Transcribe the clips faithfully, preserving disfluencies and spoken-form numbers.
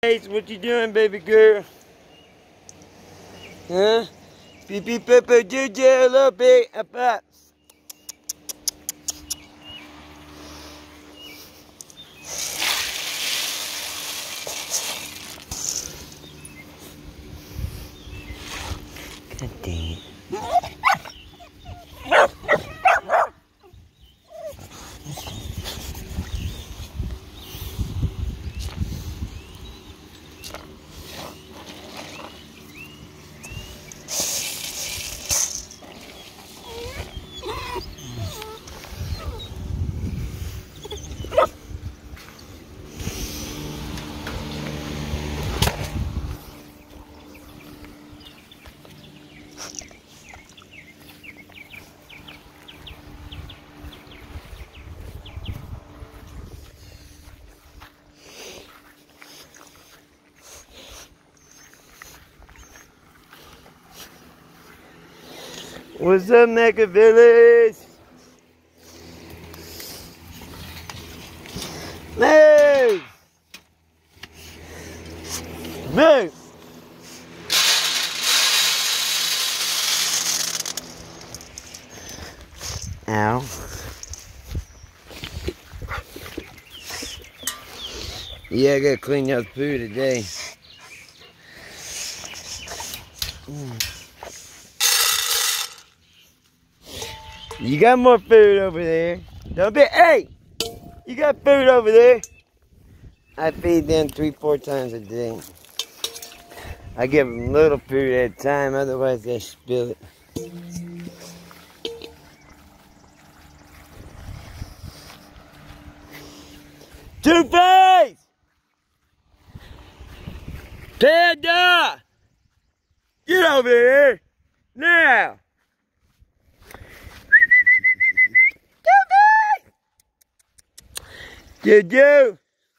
Hey, what you doing, baby girl? Huh? Beep beep beep beep juju a little bit about. God dang it. What's up, Mecca Village? Move! Move! Ow. Yeah, I gotta clean your food today. Mm. You got more food over there. Don't be, hey! You got food over there. I feed them three, four times a day. I give them little food at a time, otherwise they spill it. Two-Face! Panda! Get over here! Now! Did you?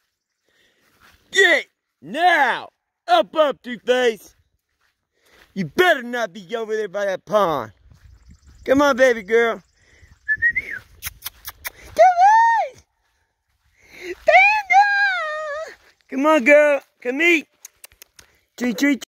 Get now! Up, up, Two-Face! You better not be over there by that pond. Come on, baby girl. Two-Face! Panda! Come on, girl. Come eat. Treat, treat.